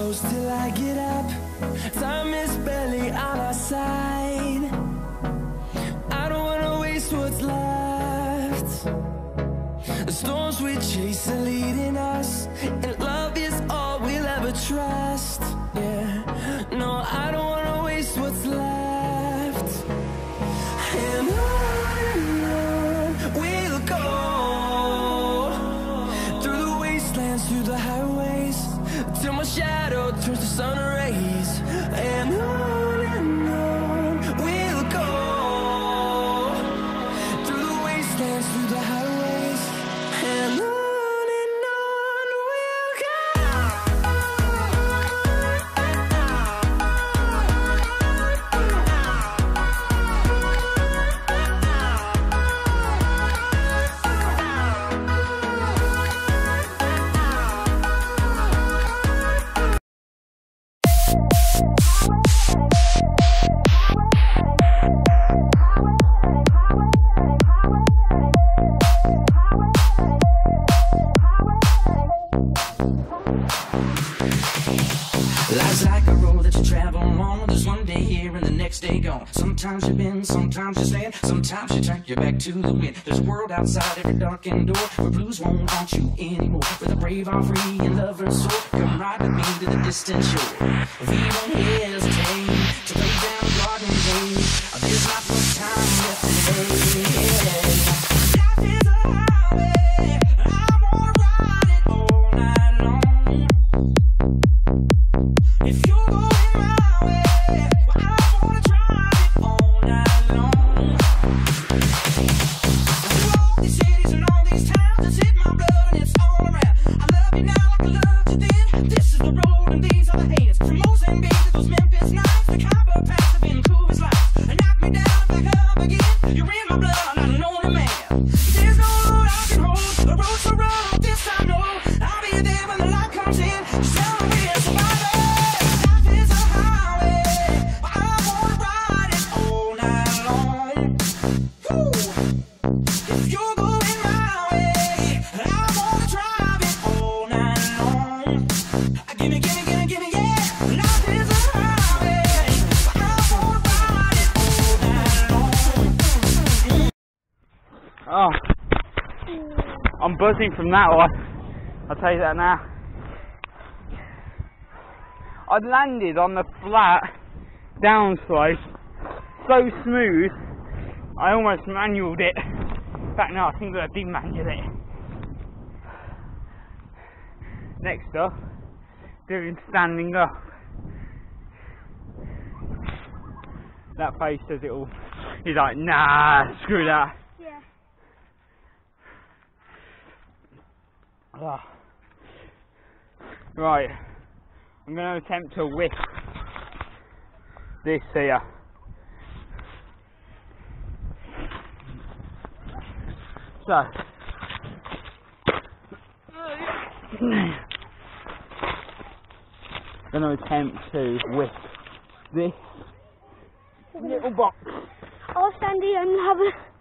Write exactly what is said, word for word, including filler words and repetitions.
close till I get up. Time is barely on our side. I don't wanna waste what's left. The storms we chase are leading us, and love is all we'll ever trust. Yeah, no, I don't wanna waste what's left. And on and on we'll go, through the wastelands, through the highways, till my shadow turns to sun rays. And on and on we'll go, through the wastelands, through the highways, and on. Life's like a road that you travel on. There's one day here and the next day gone. Sometimes you bend, sometimes you stand, sometimes you turn your back to the wind. There's a world outside every darkened door, where blues won't haunt you anymore. Where the brave are free and lovers soar. Come ride with me to the distant shore. We won't hesitate to lay down the garden gate. There's not much time left today. Life is a highway, I wanna ride it all night long. If you're going my way, well, I wanna drive it all night long. Through all these cities and all these towns, it's hit my blood and it's all around. I love you now like I loved you then. This is the road and these are the hands. From Mozambique to those Memphis nights, the Cabo Pass to Vancouver's lights. And knock me down and back up again. You're in my blood, I'm not a lonely man. There's no road I can hold, the road's so rough, this I know. I'll be there when the light comes in. Just tell me we're surviving. Oh, I'm buzzing from that one, I'll tell you that now. I'd landed on the flat downslope so smooth, I almost manualed it. In fact, no, I think that I did manual it. Next up, doing standing up. That face says it all. He's like, nah, screw that. Yeah. Oh. Right, I'm going to attempt to whip this here. So, I'm going to attempt to whip this little box. I'll stand here and have a